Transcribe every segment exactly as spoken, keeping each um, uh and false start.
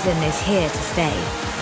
Ryzen is here to stay.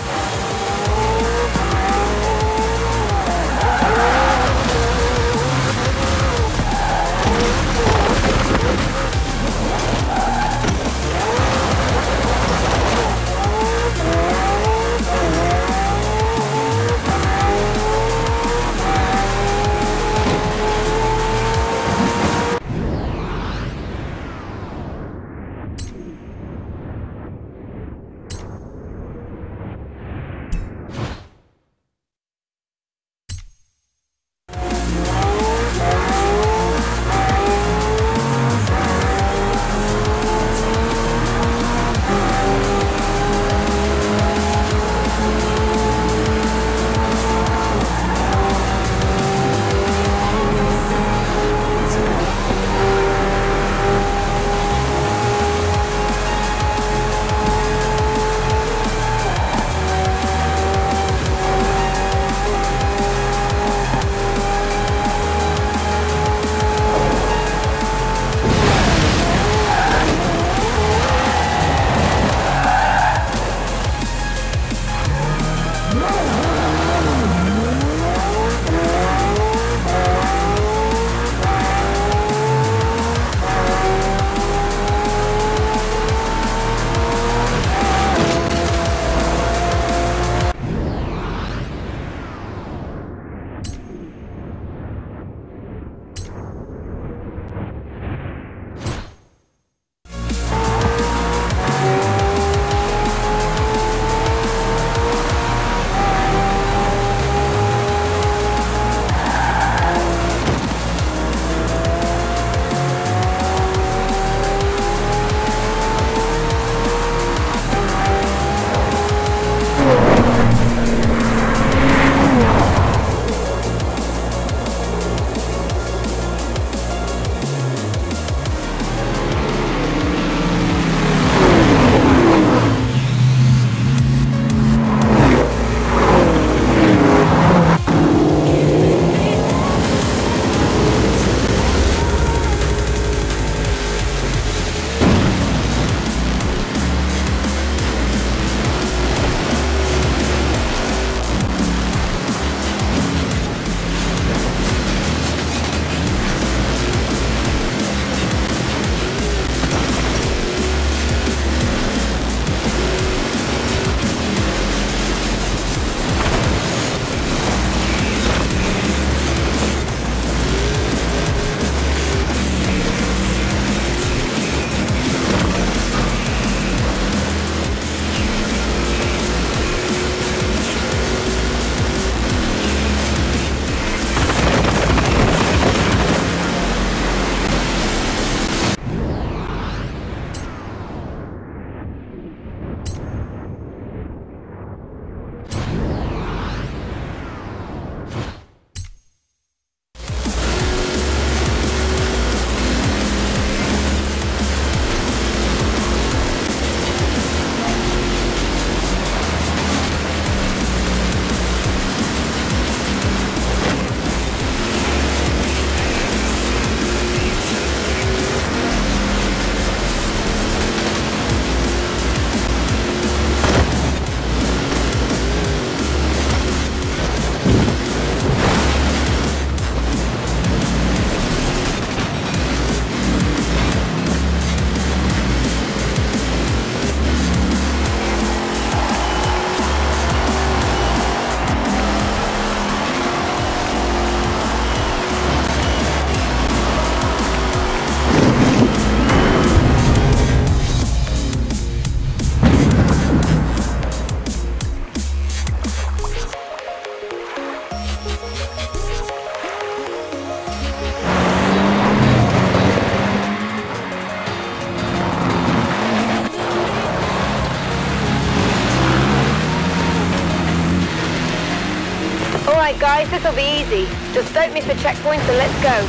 Alright guys, this'll be easy. Just don't miss the checkpoints and let's go.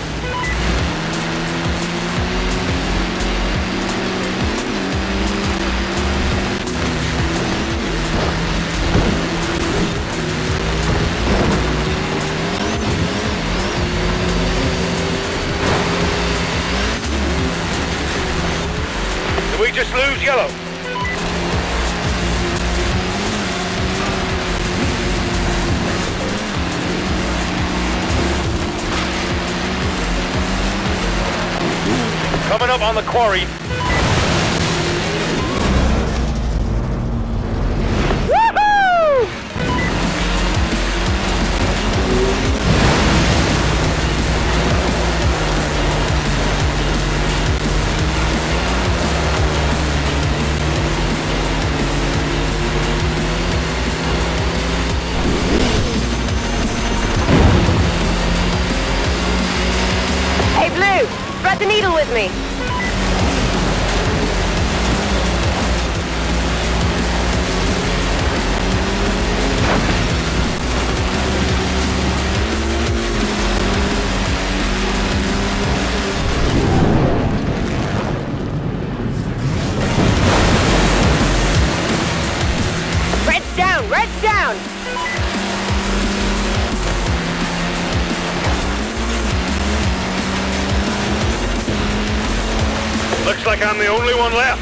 Did we just lose yellow? up on the quarry. Thread the needle with me. Red's down, red's down. Looks like I'm the only one left.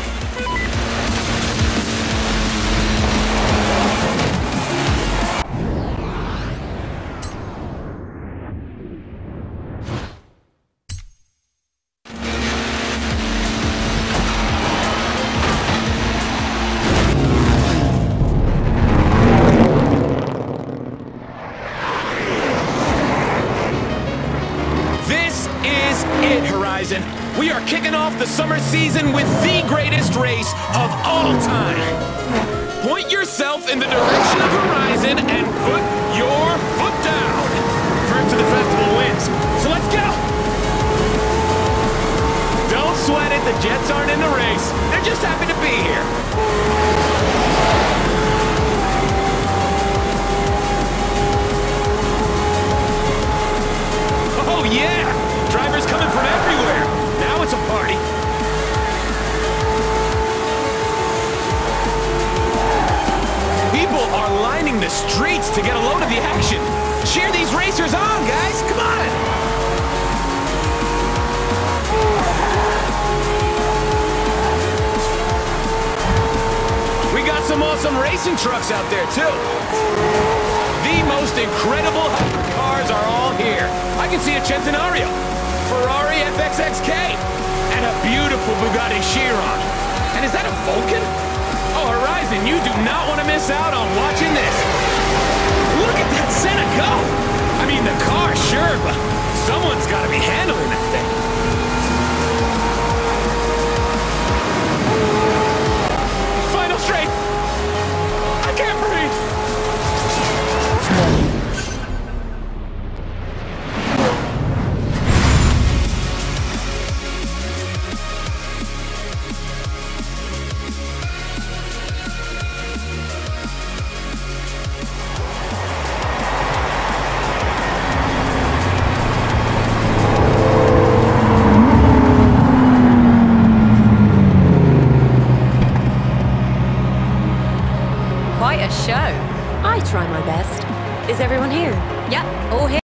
This is it, Horizon. We are kicking off the summer season with the greatest race of all time. Point yourself in the direction of Horizon and put your foot down. First to the festival wins. So let's go. Don't sweat it, the Jets aren't in the race. They're just happy to be here. Oh yeah! Drivers coming from everywhere. Now it's a party. People are lining the streets to get a load of the action. Cheer these racers on, guys. Come on. We got some awesome racing trucks out there, too. The most incredible cars are all here. I can see a Centenario, Ferrari F X X K, and a beautiful Bugatti Chiron. And is that a Vulcan? Oh, Horizon, you do not want to miss out on watching this. Look at that Senna go! I mean, the car, sure, but someone's got to be handling that thing. Final straight! I can't breathe! Quite a show. I try my best. Is everyone here? Yep, all here.